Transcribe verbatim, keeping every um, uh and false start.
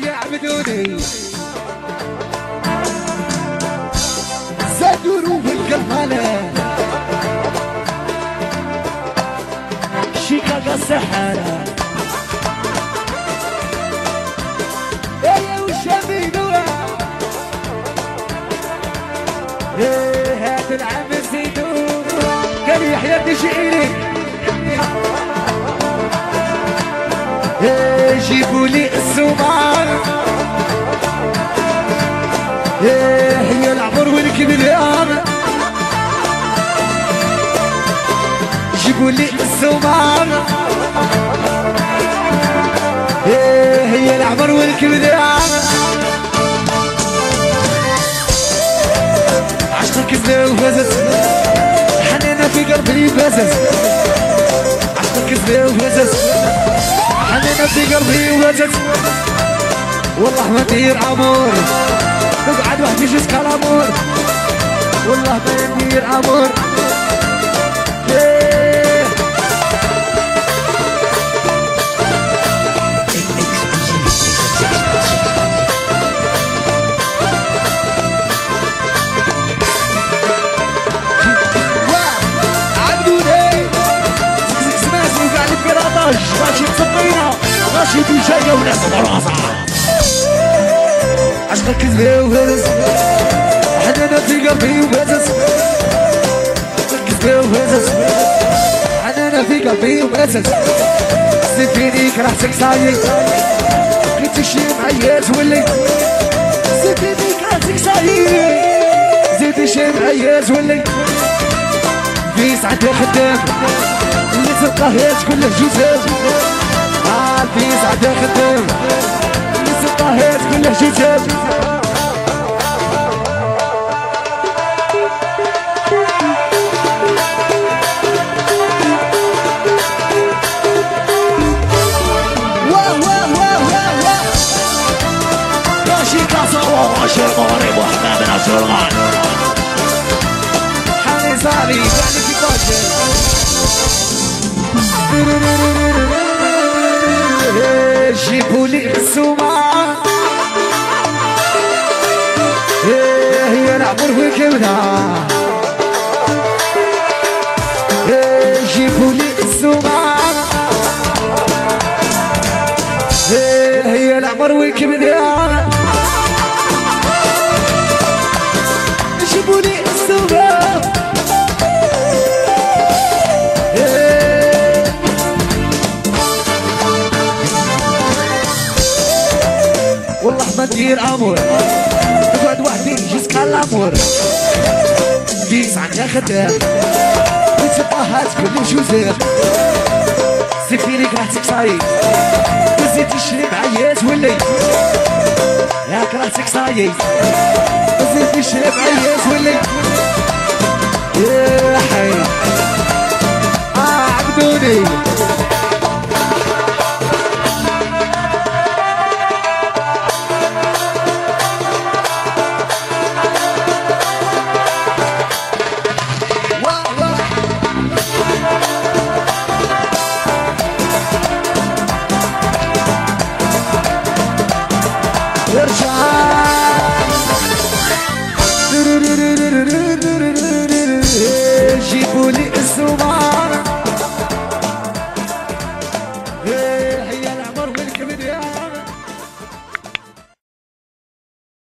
يعبدوني زادوا بالقمالة شيكاغو السحارة ايه وشامينو ايه هات العم زيدون قال يحيى تجيني ايه جيبوا لي الزمار ايه هي العمر والكبريان جيبوا لي الزمار ايه هي العمر والكبريان عشقك زنا وهزز حنينة في قلبي بزز عشقك زنا وهزز حنينة في قلبي وهزز والله ما ندير عمر تقعد وحدي جيس كالامور والله ما ندير عمر ماشي بصبينا ماشي بجاية وناس براسة عشقك كذبة وهزز حنانا في قلبي وهزز كذبة وهزز حنانا في قلبي وهزز سيفينيك راح تكسايي كنت تشي معايا تولي سيفينيك راح تكسايي زيد تشي معايا تولي في ساعتي خدام اللي تلقاهاش كله جوزاب اه في ساعتي خدام اللي تلقاهاش كله جوزاب واه واه واه واه واه ماشي كاسر ماشي المغرب وحبابنا شرغان حاني صاري يعني في باجر جيبوا لي السماء هي العمر وكبنا جيبوا لي السماء هي العمر وكبنا جيبوا لي السماء والله ما ندير امور تقعد وحدي جيسك الامور ديس عنها خدام وتبقاهات كل جوزير سيفينيك راح تكساي وزيد تشري معايا تولي ياك راح تكساي وزيد تشري معايا تولي يا حي اه عبدوني جيبوا لي الزمار